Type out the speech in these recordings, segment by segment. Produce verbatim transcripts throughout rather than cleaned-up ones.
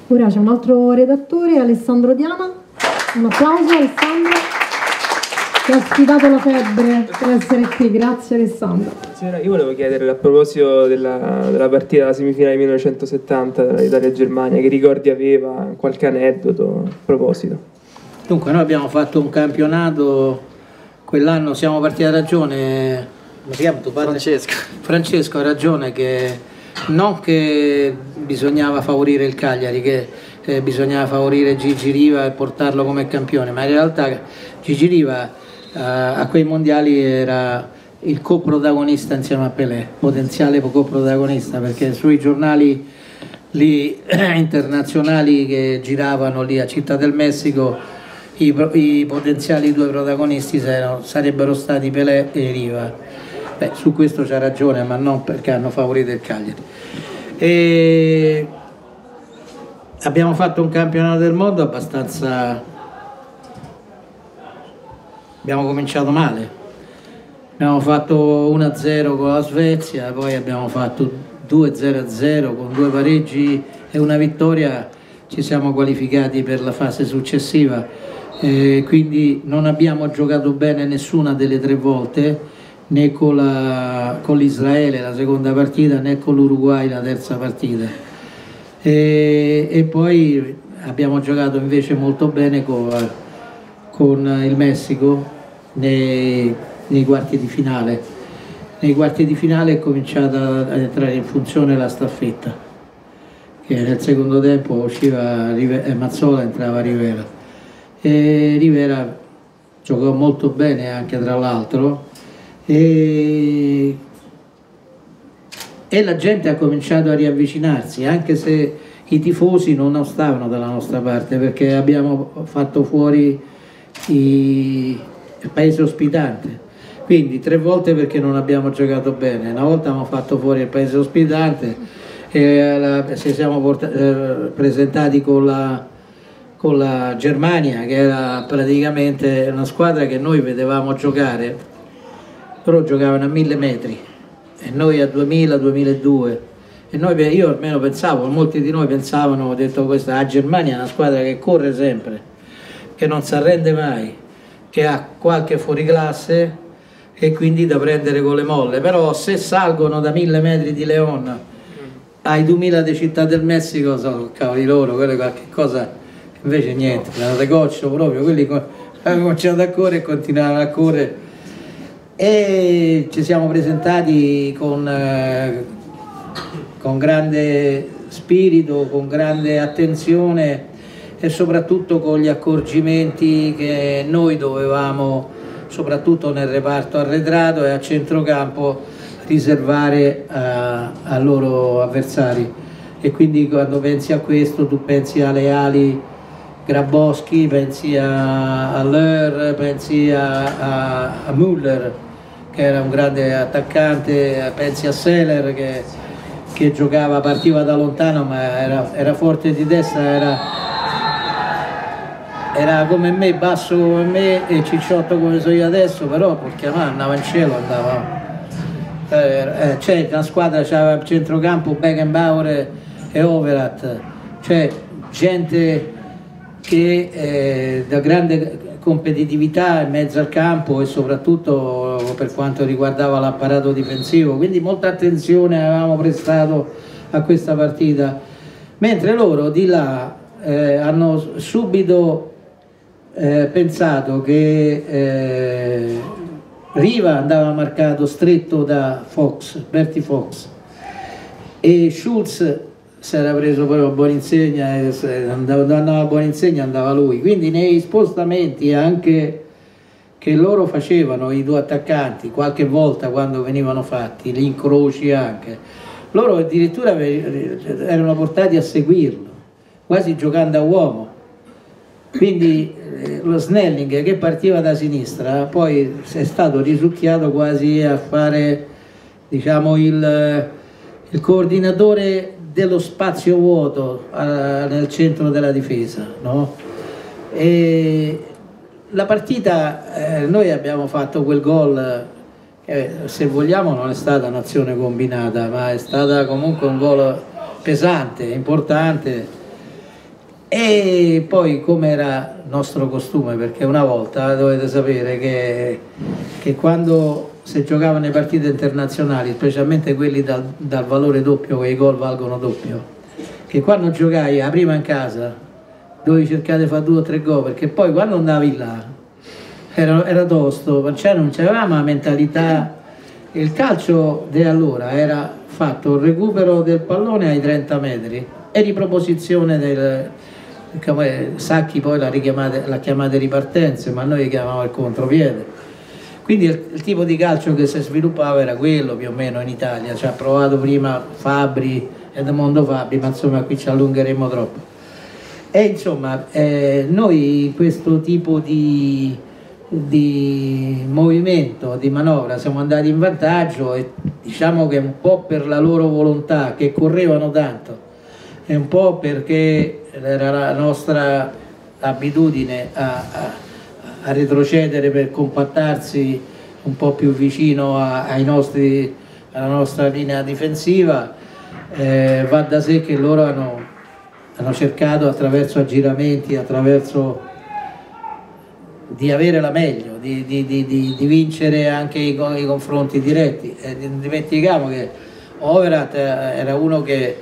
Ora c'è un altro redattore, Alessandro Diama. Un applauso Alessandro, che ha sfidato la febbre per essere qui. Grazie Alessandro. Signora, io volevo chiedere a proposito della, della partita della semifinale millenovecentosettanta tra Italia e Germania, che ricordi aveva, qualche aneddoto a proposito? Dunque, noi abbiamo fatto un campionato, quell'anno siamo partiti a ragione, come si chiama tuo padre? Francesco. Francesco ha ragione, che non che bisognava favorire il Cagliari, che eh, bisognava favorire Gigi Riva e portarlo come campione, ma in realtà Gigi Riva eh, a quei mondiali era il coprotagonista insieme a Pelé, potenziale coprotagonista, perché sui giornali lì, internazionali che giravano lì a Città del Messico i, i potenziali due protagonisti erano, sarebbero stati Pelé e Riva. Beh, su questo c'ha ragione, ma non perché hanno favorito il Cagliari. E abbiamo fatto un campionato del mondo abbastanza, abbiamo cominciato male, abbiamo fatto uno a zero con la Svezia, poi abbiamo fatto due zero a zero con due pareggi e una vittoria, ci siamo qualificati per la fase successiva, e quindi non abbiamo giocato bene nessuna delle tre volte, né con l'Israele la, la seconda partita, né con l'Uruguay la terza partita, e, e poi abbiamo giocato invece molto bene con, con il Messico nei, nei quarti di finale. Nei quarti di finale è cominciata ad entrare in funzione la staffetta, che nel secondo tempo usciva Rive, Mazzola, entrava Rivera, e Rivera giocò molto bene anche tra l'altro. E, e la gente ha cominciato a riavvicinarsi, anche se i tifosi non stavano dalla nostra parte, perché abbiamo fatto fuori i, il paese ospitante, quindi tre volte perché non abbiamo giocato bene, una volta abbiamo fatto fuori il paese ospitante e la, ci siamo portati, eh, presentati con la, con la Germania, che era praticamente una squadra che noi vedevamo giocare. Loro giocavano a mille metri e noi a duemila duemiladue, e noi, io almeno pensavo, molti di noi pensavano, ho detto, questa la Germania è una squadra che corre sempre, che non si arrende mai, che ha qualche fuoriclasse e quindi da prendere con le molle, però se salgono da mille metri di León ai duemila di Città del Messico sono cavoli loro, quello è qualche cosa, invece niente, l'hanno decoccio proprio, quelli hanno cominciato a correre e continuavano a correre. E ci siamo presentati con, eh, con grande spirito, con grande attenzione e soprattutto con gli accorgimenti che noi dovevamo, soprattutto nel reparto arretrato e a centrocampo, riservare ai loro avversari. E quindi quando pensi a questo tu pensi alle ali Grabowski, pensi a, a Löhr, pensi a, a, a Müller, che era un grande attaccante, pensi a Seller che, che giocava, partiva da lontano ma era, era forte di testa, era, era come me, basso come me e cicciotto come so io adesso, però per chiamare andava in cielo, andava. Eh, eh, c'è una squadra, c'era il centrocampo Beckenbauer e Overath, c'è gente che eh, da grande competitività in mezzo al campo e soprattutto per quanto riguardava l'apparato difensivo, quindi molta attenzione avevamo prestato a questa partita, mentre loro di là eh, hanno subito eh, pensato che eh, Riva andava marcato stretto da Fox, Bertie Fox, e Schulz si era preso poi a buona insegna, e andava, andava a buona insegna andava lui, quindi nei spostamenti anche che loro facevano, i due attaccanti, qualche volta quando venivano fatti, gli incroci anche, loro addirittura erano portati a seguirlo, quasi giocando a uomo, quindi eh, lo Snelling che partiva da sinistra poi è stato risucchiato quasi a fare, diciamo, il, il coordinatore dello spazio vuoto eh, nel centro della difesa, no? E la partita, eh, noi abbiamo fatto quel gol che se vogliamo non è stata un'azione combinata, ma è stata comunque un gol pesante, importante, E poi, come era nostro costume, perché una volta dovete sapere che, che quando si giocavano le partite internazionali, specialmente quelli dal, dal valore doppio, che i gol valgono doppio, che quando giocai a prima in casa dovevi cercare di fare due o tre gol, perché poi quando andavi là era, era tosto, cioè non c'avevamo la mentalità. Il calcio di allora era fatto il recupero del pallone ai trenta metri e riproposizione del Sacchi, poi la, la chiamate ripartenze, ma noi chiamavamo il contropiede. Quindi il, il tipo di calcio che si sviluppava era quello più o meno in Italia. Ci ha provato prima Fabri, Edmondo Fabri, ma insomma qui ci allungheremo troppo. E insomma eh, noi in questo tipo di, di movimento, di manovra, siamo andati in vantaggio, e diciamo che un po' per la loro volontà, che correvano tanto, e un po' perché era la nostra abitudine a, a, a retrocedere per compattarsi un po' più vicino a, ai nostri, alla nostra linea difensiva, eh, va da sé che loro hanno, hanno cercato attraverso aggiramenti, attraverso di avere la meglio, di, di, di, di, di vincere anche i, i confronti diretti. E non dimentichiamo che Overath era uno che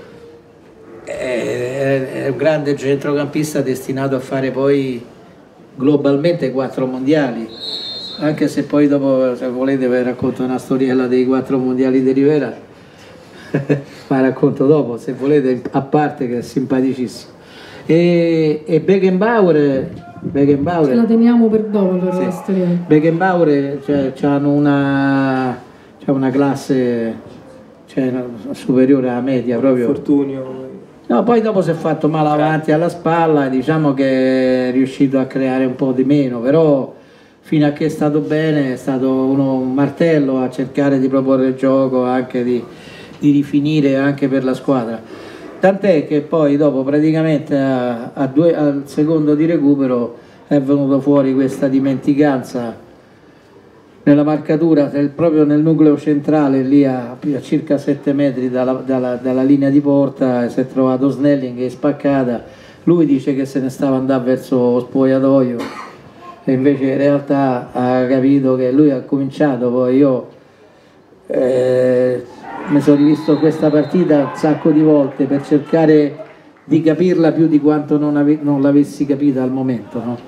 è un grande centrocampista destinato a fare poi globalmente quattro mondiali, anche se poi dopo, se volete, vi racconto una storiella dei quattro mondiali di Rivera ma racconto dopo, se volete, a parte, che è simpaticissimo. E, e Beckenbauer, Beckenbauer ce la teniamo per dopo per sì. La storia. Beckenbauer, cioè, hanno una, una classe, cioè, superiore alla media proprio. Fortunio. No, poi dopo si è fatto male avanti alla spalla, diciamo che è riuscito a creare un po' di meno, però fino a che è stato bene è stato uno, un martello a cercare di proporre il gioco, anche di, di rifinire anche per la squadra. Tant'è che poi dopo praticamente a, a due, al secondo di recupero è venuto fuori questa dimenticanza nella marcatura, proprio nel nucleo centrale, lì a, a circa sette metri dalla, dalla, dalla linea di porta, si è trovato Snelling che è spaccata. Lui dice che se ne stava andando verso lo spogliatoio e invece in realtà ha capito che lui ha cominciato. Poi io eh, mi sono rivisto questa partita un sacco di volte per cercare di capirla più di quanto non, non l'avessi capita al momento, no?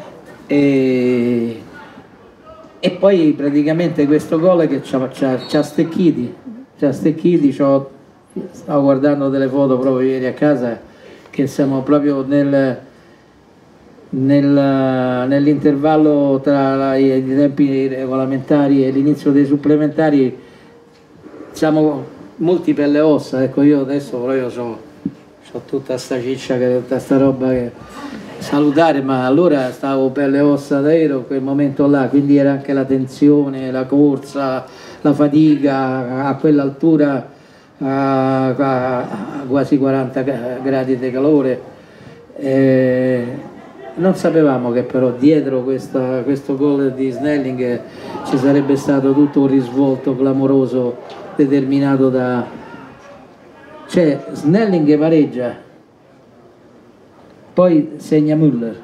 E E poi praticamente questo gol che ci ha stecchiti, ci ha stecchiti, stavo guardando delle foto proprio ieri a casa, che siamo proprio nel, nel, nell'intervallo tra i tempi regolamentari e l'inizio dei supplementari, siamo molti pelle e ossa. Ecco, io adesso proprio ho tutta sta ciccia, tutta sta roba che salutare, ma allora stavo pelle e ossa davvero in quel momento là, quindi era anche la tensione, la corsa, la fatica a quell'altura, a, a, a quasi quaranta gradi di calore. E non sapevamo che però dietro questa, questo gol di Snelling ci sarebbe stato tutto un risvolto clamoroso determinato da, cioè, Snelling pareggia, poi segna Müller,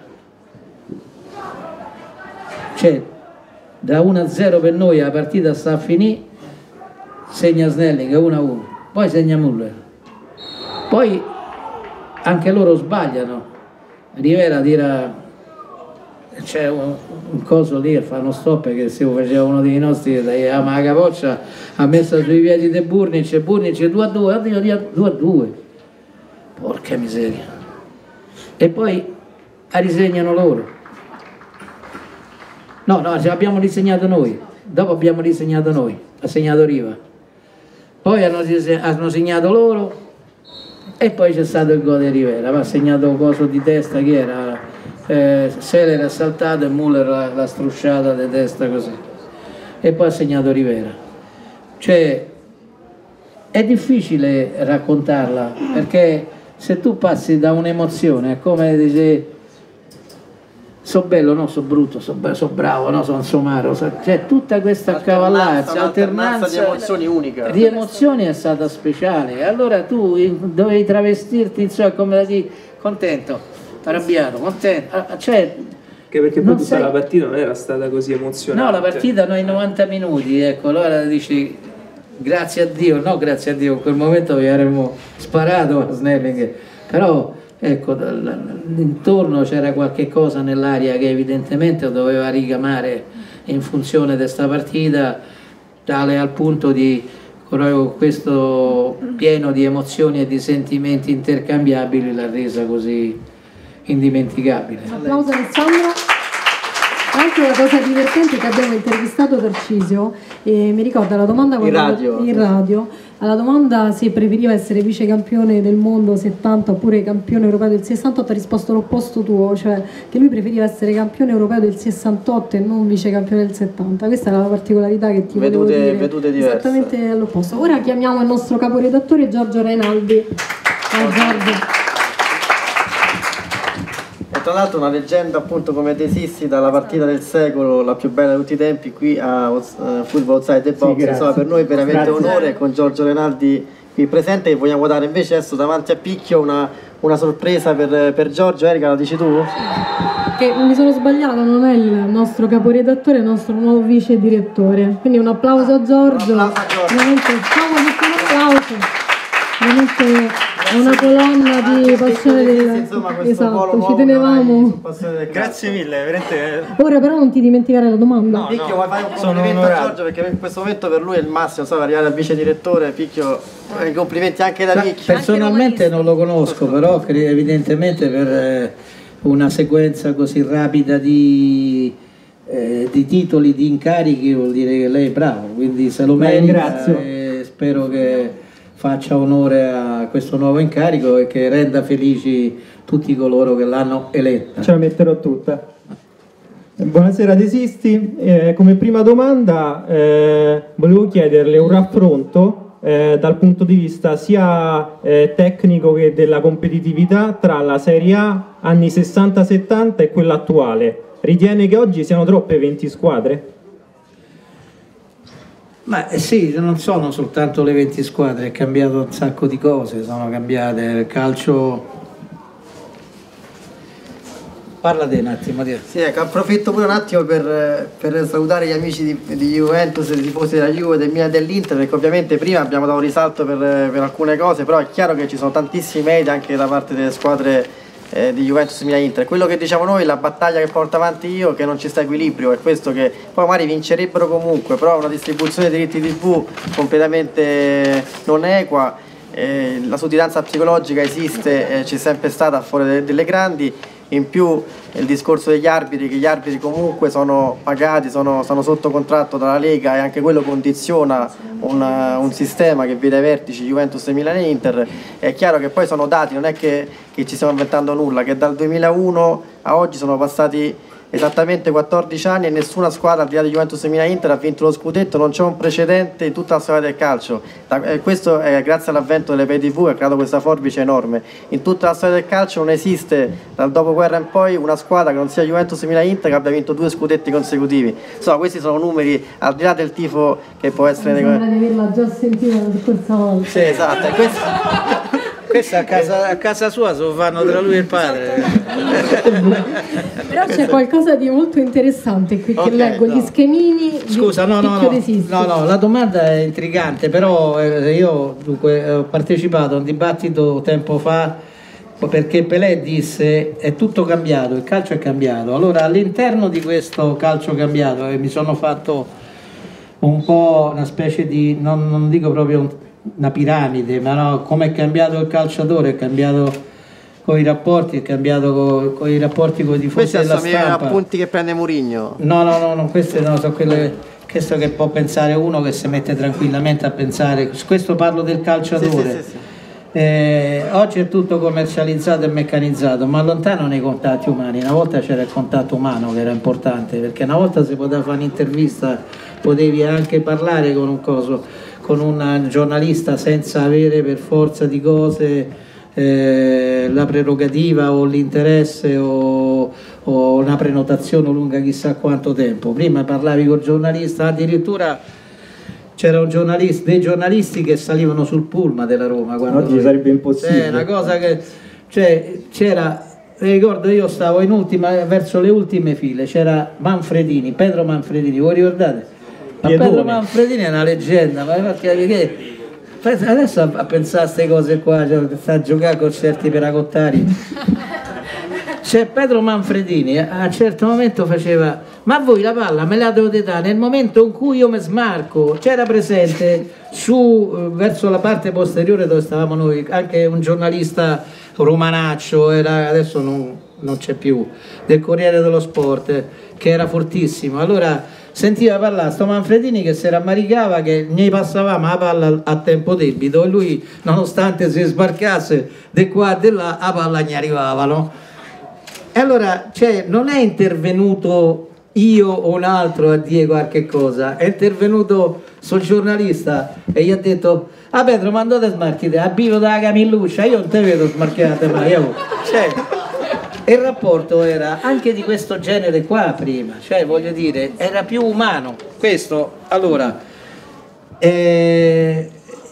cioè da uno a zero per noi la partita sta a finire, segna Snelling uno a uno, poi segna Müller, poi anche loro sbagliano, Rivera tira, c'è un, un coso lì, fa uno stop che se lo faceva uno dei nostri, ma la capoccia ha messo sui piedi di Burnic, e Burnic due a due, oddio, due a due, porca miseria. E poi risegnano loro. No, no, ce l'abbiamo risegnato noi. Dopo abbiamo risegnato noi. Ha segnato Riva. Poi hanno, hanno segnato loro. E poi c'è stato il gol di Rivera. Ha segnato un coso di testa che era eh, Seller ha saltato e Müller l'ha strusciata di testa così. E poi ha segnato Rivera. Cioè, è difficile raccontarla, perché se tu passi da un'emozione, è come dice so bello, no, so brutto, so, so bravo, no, so somaro, so, cioè tutta questa cavallarsi, alternanza di emozioni unica. Di emozioni è stata speciale. Allora tu dovevi travestirti, insomma, come da dire, contento. arrabbiato, contento, ah, cioè, Che perché poi non tutta sai- la partita non era stata così emozionante. no, la partita noi novanta minuti, ecco, allora dici grazie a Dio, no grazie a Dio, in quel momento vi avremmo sparato a Snelling, però ecco, dal- intorno c'era qualche cosa nell'aria che evidentemente doveva ricamare in funzione di questa partita, tale al punto di proprio questo pieno di emozioni e di sentimenti intercambiabili l'ha resa così indimenticabile. Un applauso Alessandro. Anche una cosa divertente che abbiamo intervistato Tarcisio e mi ricorda la domanda quando radio. in radio alla domanda se preferiva essere vice campione del mondo settanta oppure campione europeo del sessantotto ha risposto l'opposto tuo, cioè che lui preferiva essere campione europeo del sessantotto e non vice campione del settanta. Questa era la particolarità che ti Vedute- volevo dire, vedute diverse. esattamente all'opposto. Ora chiamiamo il nostro caporedattore Giorgio Reinaldi. Ciao Giorgio. E tra l'altro una leggenda appunto come desissi dalla partita del secolo, la più bella di tutti i tempi qui a uh, Football Outside the Box. grazie. Insomma, per noi è veramente Grazie. un onore con Giorgio Renaldi qui presente, e vogliamo dare invece adesso davanti a Picchio una, una sorpresa per, per Giorgio. Erika, la dici tu? Che mi sono sbagliata, non è il nostro caporedattore, è il nostro nuovo vice direttore. Quindi un applauso a Giorgio. Un applauso a Giorgio. Veramente, ciao, un applauso. Veramente è una colonna di passione del... Insomma, questo polo Esatto, nuovo ci che tenevamo. avrai su Passione del Calcio. Grazie mille, veramente. Ora però non ti dimenticare la domanda. No. Picchio, vuoi fare un sono complimento a onorato. Giorgio, perché in questo momento per lui è il massimo, so, arrivare al vice direttore. Picchio, eh, complimenti anche da Sa- Picchio. Personalmente non lo conosco, però cre- evidentemente per eh, una sequenza così rapida di, eh, di titoli, di incarichi, vuol dire che lei è bravo, quindi se lo La merita ringrazio. e spero che faccia onore a questo nuovo incarico e che renda felici tutti coloro che l'hanno eletta. Ce la metterò tutta. Buonasera Desisti, eh, come prima domanda eh, volevo chiederle un raffronto eh, dal punto di vista sia eh, tecnico che della competitività tra la Serie A anni sessanta settanta e quella attuale. Ritiene che oggi siano troppe venti squadre? Ma eh, sì, non sono soltanto le venti squadre, è cambiato un sacco di cose, sono cambiate, il calcio... Parla te un attimo, Dio. Sì, ecco, approfitto pure un attimo per, per salutare gli amici di, di Juventus, i tifosi della Juve, del Milan e dell'Inter, perché ovviamente prima abbiamo dato risalto per, per alcune cose, però è chiaro che ci sono tantissimi meriti anche da parte delle squadre eh, di Juventus, Milan e Inter. Quello che diciamo noi, la battaglia che porto avanti io, che non ci sta equilibrio, è questo, che poi magari vincerebbero comunque, però una distribuzione dei diritti tivù completamente non equa. Eh, la sudditanza psicologica esiste, eh, c'è sempre stata a fuori de- delle grandi. In più il discorso degli arbitri, che gli arbitri comunque sono pagati, sono, sono sotto contratto dalla Lega, e anche quello condiziona una, un sistema che vede ai vertici Juventus e Milan e Inter. È chiaro che poi sono dati, non è che, che ci stiamo inventando nulla, che dal duemilauno a oggi sono passati esattamente quattordici anni e nessuna squadra al di là di Juventus e Milan e Inter ha vinto lo scudetto, non c'è un precedente in tutta la storia del calcio. Da, eh, questo è grazie all'avvento delle pay tivù che ha creato questa forbice enorme. In tutta la storia del calcio non esiste dal dopoguerra in poi una squadra che non sia Juventus e Milan e Inter che abbia vinto due scudetti consecutivi. Insomma, questi sono numeri al di là del tifo che può essere... Mi sembra di averla già sentita la scorsa volta. Sì, esatto, e questo... Questa a casa, a casa sua se lo fanno tra lui e il padre. Però c'è qualcosa di molto interessante qui che Ok, leggo, no. gli schemini di Scusa, no, no, Picchio no, Desisti. no, no, la domanda è intrigante, però eh, io dunque, ho partecipato a un dibattito tempo fa perché Pelé disse è tutto cambiato, il calcio è cambiato. Allora all'interno di questo calcio cambiato eh, mi sono fatto un po' una specie di, non, non dico proprio un, una piramide, ma no, come è cambiato il calciatore, è cambiato con i rapporti, è cambiato con, con i rapporti con i tifosi Questi della sono i miei stampa. appunti che prende Mourinho. No, no, no, no, queste no, sono quelle, questo che può pensare uno che si mette tranquillamente a pensare, questo parlo del calciatore. Sì, sì, sì, sì. Eh, oggi è tutto commercializzato e meccanizzato, ma lontano nei contatti umani. Una volta c'era il contatto umano che era importante, perché una volta si poteva fare un'intervista, potevi anche parlare con un coso, con un giornalista senza avere per forza di cose eh, la prerogativa o l'interesse o, o una prenotazione lunga chissà quanto tempo. Prima parlavi col giornalista, addirittura c'era un giornalista, dei giornalisti che salivano sul pullman della Roma. Quando Oggi sarebbe impossibile. È una cosa che, cioè, c'era mi ricordo, io stavo in ultima, verso le ultime file, c'era Manfredini, Pedro Manfredini, voi ricordate? Ma Pedro Manfredini è una leggenda, ma perché, perché adesso a, a pensare a queste cose qua, cioè, sta a giocare con certi peracottari. C'è Pedro Manfredini, a un certo momento faceva: ma voi la palla me la dovete dare nel momento in cui io mi smarco. C'era presente su, verso la parte posteriore dove stavamo noi, anche un giornalista romanaccio, era, adesso non, non c'è più, del Corriere dello Sport, che era fortissimo. Allora sentiva parlare sto Manfredini che si rammaricava che ne passavamo la palla a tempo debito e lui, nonostante si sbarcasse di qua e di là, la palla gli arrivava, no? E allora, cioè, non è intervenuto io o un altro a dire qualche cosa, è intervenuto sul giornalista e gli ha detto: ah Pedro, ma andate smarchite, abbivo dalla Camilluccia, io non te vedo smarchiate mai. Cioè, il rapporto era anche di questo genere qua prima, cioè voglio dire, era più umano. Questo, allora, eh,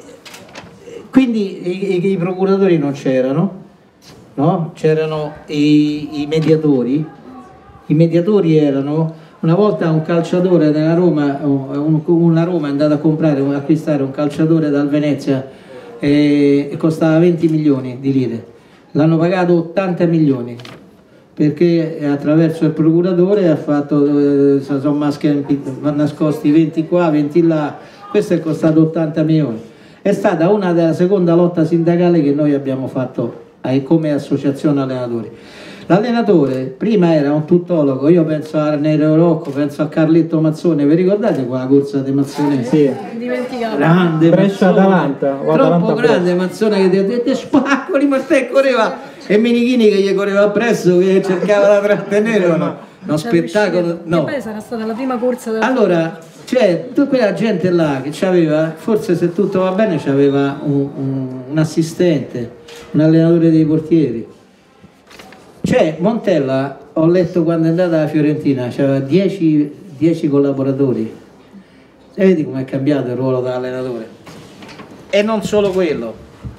quindi i, i procuratori non c'erano, no? C'erano i, i mediatori. I mediatori erano, una volta un calciatore della Roma, un, una Roma è andata a comprare, a acquistare un calciatore dal Venezia e, e costava venti milioni di lire, l'hanno pagato ottanta milioni perché attraverso il procuratore ha fatto, eh, sono nascosti venti qua, venti là, questo è costato ottanta milioni. È stata una della seconda lotta sindacale che noi abbiamo fatto come associazione allenatori. L'allenatore prima era un tuttologo, io penso a Arnero Rocco, penso a Carletto Mazzone, vi ricordate quella corsa di Mazzone? Sì. Grande Brescia-Atalanta. Troppo grande Mazzone che ti ha detto spaccoli, ma te correva, e Minichini che gli correva appresso, che cercava da trattenere, no? Uno spettacolo, no. Poi sarà stata la prima corsa della allora, cioè, tutta quella gente là che c'aveva, forse se tutto va bene, c'aveva un, un, un assistente, un allenatore dei portieri. Cioè, Montella, ho letto quando è andata alla Fiorentina, c'aveva dieci collaboratori. E vedi come è cambiato il ruolo da allenatore. E non solo quello.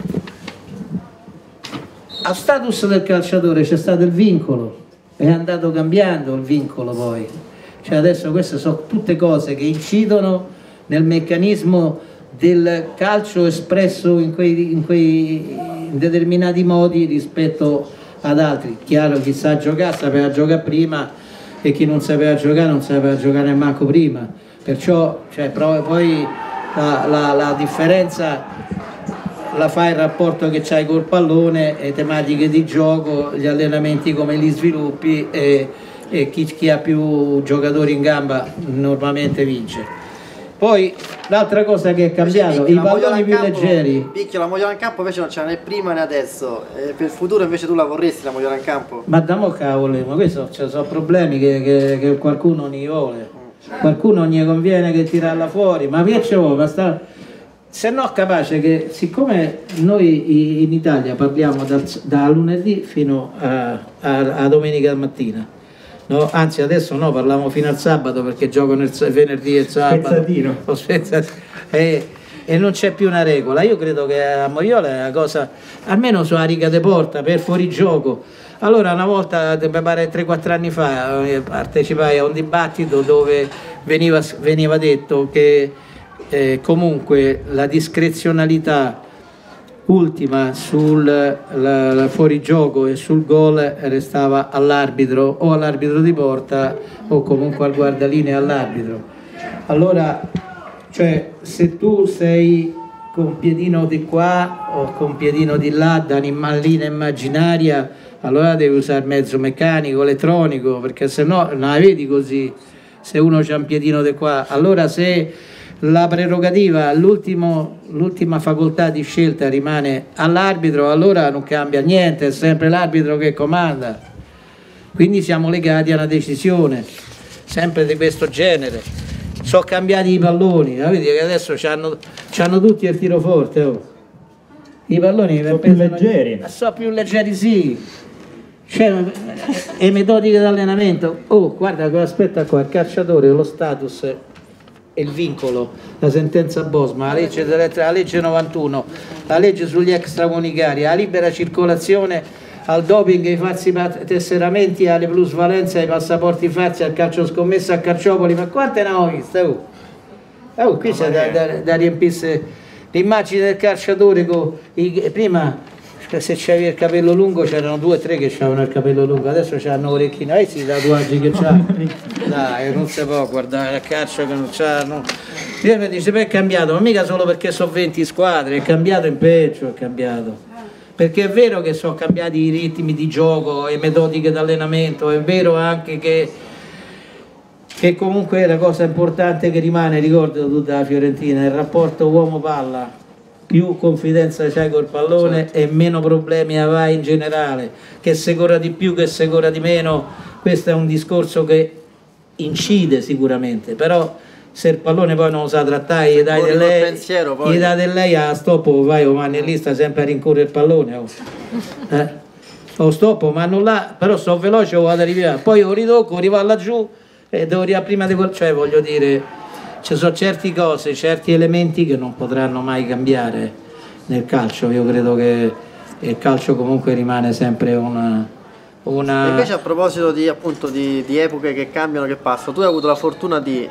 A status del calciatore c'è stato il vincolo, è andato cambiando il vincolo poi. Cioè adesso queste sono tutte cose che incidono nel meccanismo del calcio espresso in, quei, in, quei, in determinati modi rispetto ad altri. Chiaro, chi sa giocare sapeva giocare prima e chi non sapeva giocare non sapeva giocare manco prima, perciò cioè, poi la, la, la differenza la fa il rapporto che c'hai col pallone, le tematiche di gioco, gli allenamenti come li sviluppi e, e chi, chi ha più giocatori in gamba normalmente vince. Poi l'altra cosa che è cambiato, i palloni più campo, leggeri. Picchio, la mogliola in campo invece non c'è né prima né adesso, e per il futuro invece tu la vorresti la mogliola in campo? Ma da mo cavolo, ma questi cioè, sono problemi che, che, che qualcuno non gli vuole, qualcuno non gli conviene che tirarla fuori, ma che c'è vuole? Sta... Se no capace che, siccome noi in Italia parliamo dal, da lunedì fino a, a, a domenica mattina, no, anzi adesso no, parliamo fino al sabato perché giocano il venerdì e il sabato e, e non c'è più una regola. Io credo che a Moiola è una cosa, almeno sulla riga de porta per fuorigioco. Allora una volta, mi pare tre quattro anni fa, partecipai a un dibattito dove veniva, veniva detto che eh, comunque la discrezionalità ultima sul la, la fuorigioco e sul gol restava all'arbitro o all'arbitro di porta o comunque al guardalinea e all'arbitro. Allora, cioè, se tu sei con piedino di qua o con piedino di là da un'immallina immaginaria, allora devi usare mezzo meccanico, elettronico, perché se no non la vedi così, se uno c'ha un piedino di qua. Allora se la prerogativa, l'ultima facoltà di scelta rimane all'arbitro, allora non cambia niente, è sempre l'arbitro che comanda. Quindi siamo legati a una decisione, sempre di questo genere. Sono cambiati i palloni, vedi che adesso c'hanno tutti il tiro forte. Oh. I palloni sono più leggeri. Sono più leggeri, sì. C'è le metodiche di allenamento. Oh, guarda, aspetta qua, il calciatore, lo status, il vincolo, la sentenza Bosma, la legge, la legge novantuno, la legge sugli extracomunicari, la libera circolazione al doping, ai falsi tesseramenti, alle plusvalenze, ai passaporti falsi, al calcio scommessa a Calciopoli, ma quante ne ho viste? Oh, oh qui c'è da, da, da riempirsi l'immagine del calciatore con i, prima se c'avevi il capello lungo c'erano due o tre che avevano il capello lungo, adesso c'hanno orecchini, hai sì, i tatuaggi che c'ha, dai, non si può guardare il calcio che non c'hanno. Io mi dice, beh, è cambiato, ma mica solo perché sono venti squadre, è cambiato in peggio, è cambiato. Perché è vero che sono cambiati i ritmi di gioco, le metodiche d'allenamento, è vero anche che, che comunque la cosa importante che rimane, ricordo tutta la Fiorentina, il rapporto uomo-palla. Più confidenza c'hai col pallone, certo, e meno problemi avrai in generale, che se corra di più, che se corra di meno, questo è un discorso che incide sicuramente, però se il pallone poi non lo sa trattare, gli dai del lei, pensiero, gli dai del lei a stoppo, vai o mani lì, sta sempre a rincorrere il pallone, oh. eh? o stoppo, ma non là, però sono veloce o vado a arrivare, poi lo ritocco, arrivo laggiù e devo arrivare prima di quel, cioè voglio dire, ci sono certe cose, certi elementi che non potranno mai cambiare nel calcio. Io credo che il calcio comunque rimane sempre una... una... Invece a proposito di, appunto, di, di epoche che cambiano, che passano, tu hai avuto la fortuna di...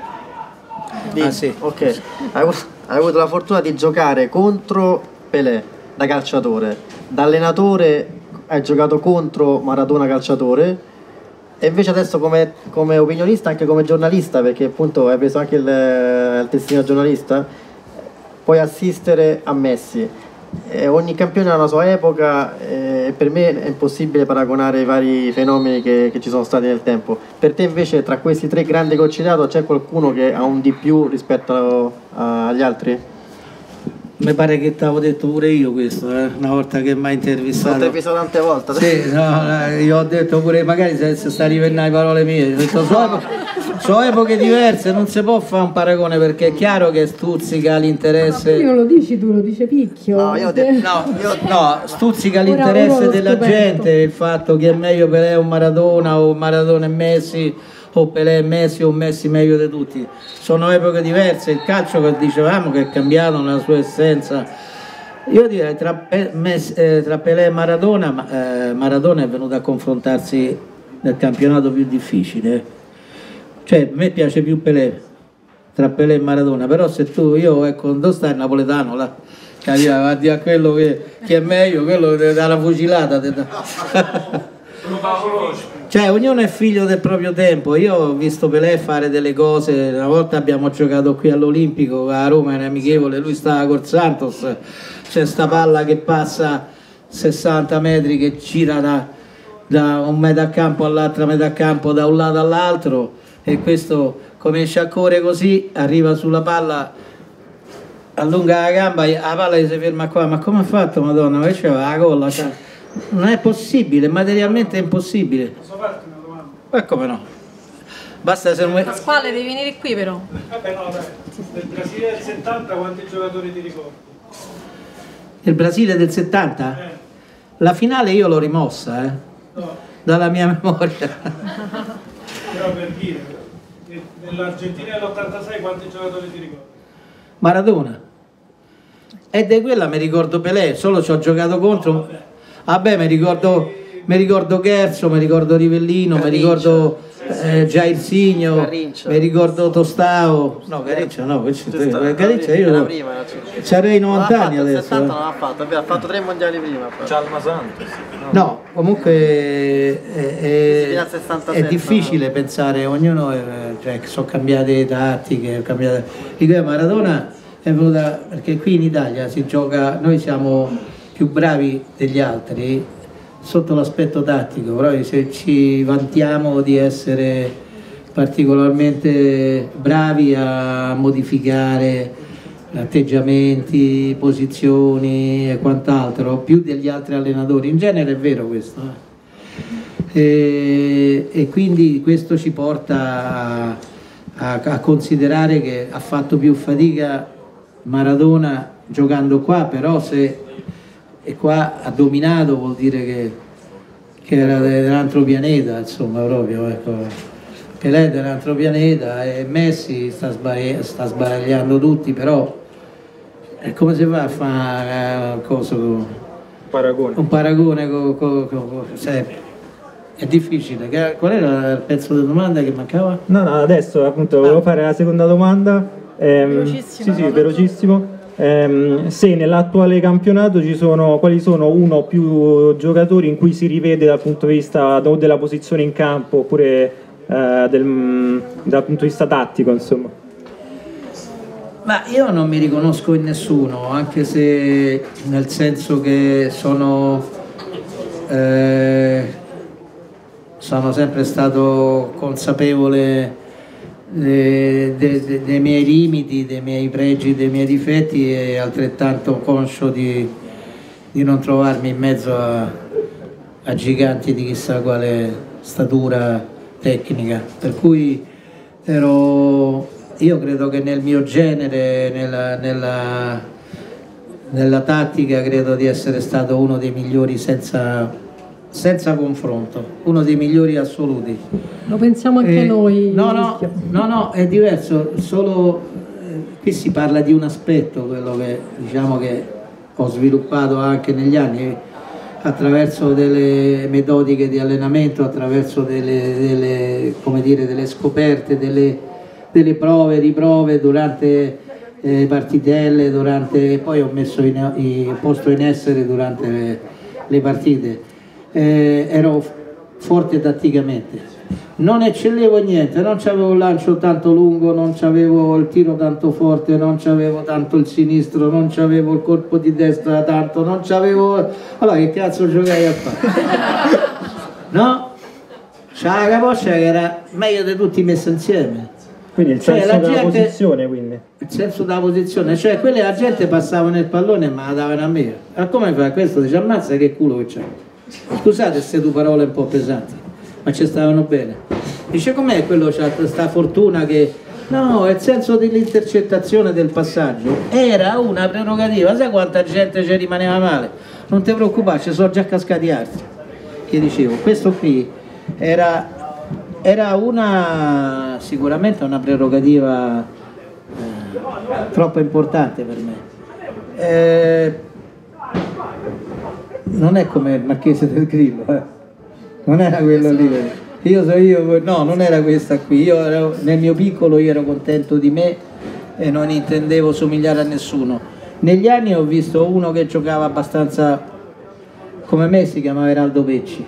di ah, sì. Ok, hai avuto, hai avuto la fortuna di giocare contro Pelé da calciatore, da allenatore hai giocato contro Maradona calciatore, e invece adesso come, come opinionista, anche come giornalista, perché appunto hai preso anche il, il testino giornalista, puoi assistere a Messi. E ogni campione ha una sua epoca e per me è impossibile paragonare i vari fenomeni che, che ci sono stati nel tempo. Per te invece tra questi tre grandi che ho citato c'è qualcuno che ha un di più rispetto a, agli altri? Mi pare che ti avevo detto pure io questo, eh? Una volta che mi hai intervistato. L'ho intervistato tante volte. Sì, no, io ho detto pure, magari se, se sta rivennando le parole mie, ho detto, sono, epoche, sono epoche diverse, non si può fare un paragone perché è chiaro che stuzzica l'interesse. Ma non lo dici tu, lo dice Picchio. No, io ho detto, no, io, no stuzzica l'interesse della scoperto. gente, il fatto che è meglio Pelé o Maradona o Maradona e Messi, o Pelé e Messi o Messi meglio di tutti. Sono epoche diverse, il calcio che dicevamo che è cambiato nella sua essenza. Io direi tra, Pe Messi, eh, tra Pelé e Maradona, ma, eh, Maradona è venuto a confrontarsi nel campionato più difficile. Cioè, a me piace più Pelé, tra Pelé e Maradona, però se tu, io ecco, dove sta il napoletano là? Che arriva a dire a quello che, che è meglio, quello che ti dà la fucilata. Te dà. Cioè ognuno è figlio del proprio tempo. Io ho visto Pelé fare delle cose, una volta abbiamo giocato qui all'Olimpico a Roma in amichevole, lui stava col Santos, c'è sta palla che passa sessanta metri che gira da, da un metà campo all'altra metà campo, da un lato all'altro, e questo comincia a correre così, arriva sulla palla, allunga la gamba, la palla si ferma qua, ma come ha fatto Madonna? Ma che c'era la colla? Cioè, non è possibile, materialmente è impossibile. Posso farti una domanda? Ma come no? Basta se non... Pasquale, devi venire qui però. Vabbè no, dai. Del Brasile del settanta quanti giocatori ti ricordi? Il Brasile del settanta? Eh. La finale io l'ho rimossa, eh? No. Dalla mia memoria. Però per dire, nell'Argentina dell'ottantasei quanti giocatori ti ricordi? Maradona. E di quella mi ricordo Pelé, solo ci ho giocato contro... No, vabbè. Vabbè, mi ricordo, mi ricordo Cherzo, mi ricordo Rivellino, mi ricordo eh, Jairzinho, mi ricordo Tostao. No, Gariccia no, Gariccia io c'avrei novanta anni adesso. settanta non ha fatto, ha fatto tre mondiali prima. Cialma Santos. No, comunque è, è, è difficile pensare, ognuno, è, cioè, sono cambiate tattiche, cambiate... Dico, Maradona è venuta, perché qui in Italia si gioca, noi siamo più bravi degli altri sotto l'aspetto tattico, però se ci vantiamo di essere particolarmente bravi a modificare atteggiamenti, posizioni e quant'altro, più degli altri allenatori, in genere è vero questo, eh? e, e quindi questo ci porta a, a, a considerare che ha fatto più fatica Maradona giocando qua, però se e qua ha dominato vuol dire che, che era dell'altro pianeta, insomma, proprio, ecco. Pelé è dell'altro pianeta e Messi sta, sbagli sta sbaragliando tutti, però è come se va a fare uh, coso, Paragone. Un paragone con... con, con, con sempre. È difficile. Qual era il pezzo della domanda che mancava? No, no, adesso appunto volevo fare la seconda domanda. Ehm, Velocissimo. Sì, sì, velocissimo. Ehm, se nell'attuale campionato ci sono, quali sono uno o più giocatori in cui si rivede dal punto di vista o della posizione in campo oppure eh, del, dal punto di vista tattico, insomma? Ma io non mi riconosco in nessuno, anche se nel senso che sono... Eh, sono sempre stato consapevole dei, dei, dei miei limiti, dei miei pregi, dei miei difetti e altrettanto conscio di, di non trovarmi in mezzo a, a giganti di chissà quale statura tecnica. Per cui ero, io credo che nel mio genere, nella, nella, nella tattica, credo di essere stato uno dei migliori senza... senza confronto, uno dei migliori assoluti. Lo pensiamo anche eh, noi. No, no, no, no, è diverso, solo eh, qui si parla di un aspetto, quello che diciamo che ho sviluppato anche negli anni attraverso delle metodiche di allenamento, attraverso delle, delle, come dire, delle scoperte, delle, delle prove, riprove durante eh, partitelle, durante, poi ho messo in, in, posto in essere durante le, le partite. Eh, ero forte tatticamente, non eccellevo niente, non c'avevo il lancio tanto lungo, non c'avevo il tiro tanto forte, non c'avevo tanto il sinistro, non c'avevo il colpo di destra tanto, non c'avevo... Allora che cazzo giocai a fare? No? C'è la capoccia che era meglio di tutti messi insieme. Quindi il Cioè, senso la della gente- posizione, quindi. Il senso della posizione, cioè quelle la gente passava nel pallone e me la davano a me. Ma come fa questo? Dice ammazza che culo che c'è. Scusate queste due parole un po' pesanti, ma ci stavano bene. Dice com'è quello, c'ha questa fortuna che... No, il senso dell'intercettazione del passaggio era una prerogativa. Sai quanta gente ci rimaneva male? Non ti preoccupare, ci sono già cascati altri. Che dicevo, questo qui era, era una sicuramente una prerogativa eh, troppo importante per me. Eh, non è come il Marchese del Grillo, eh. Non era quello lì. Io so io, no, non era questa qui. Io ero, nel mio piccolo io ero contento di me e non intendevo somigliare a nessuno. Negli anni ho visto uno che giocava abbastanza come me, si chiamava Eraldo Pecci.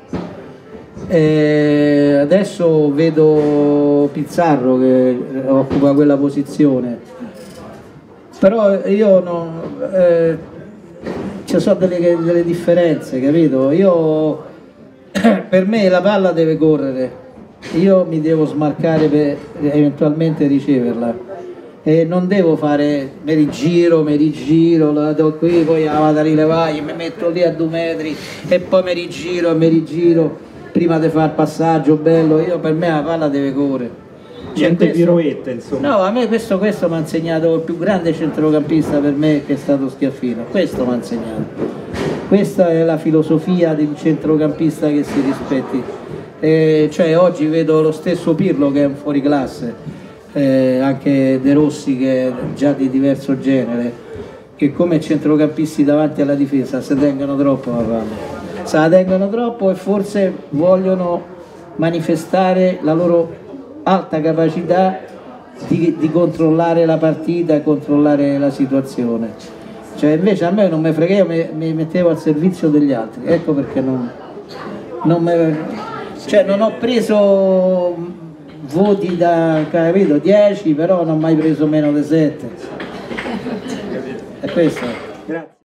E adesso vedo Pizzarro che occupa quella posizione. Però io non... Eh, ci sono delle, delle differenze, capito? Io, per me la palla deve correre, io mi devo smarcare per eventualmente riceverla e non devo fare mi rigiro, mi rigiro, la do qui, poi la vado a rilevare, mi metto lì a due metri e poi mi rigiro e mi rigiro prima di fare il passaggio bello. Io, per me la palla deve correre. Niente questo, piroette, insomma. No, a me questo, questo mi ha insegnato il più grande centrocampista per me, che è stato Schiaffino. Questo mi ha insegnato. Questa è la filosofia di un centrocampista che si rispetti. Eh, cioè oggi vedo lo stesso Pirlo che è un fuoriclasse, eh, anche De Rossi che è già di diverso genere, che come centrocampisti davanti alla difesa si tengono troppo la palla. Se la tengono troppo e forse vogliono manifestare la loro alta capacità di, di controllare la partita e controllare la situazione. Cioè invece a me non mi frega, io mi, mi mettevo al servizio degli altri, ecco perché non, non, me, cioè non ho preso voti da, capito, dieci, però non ho mai preso meno di sette. È questo. Grazie.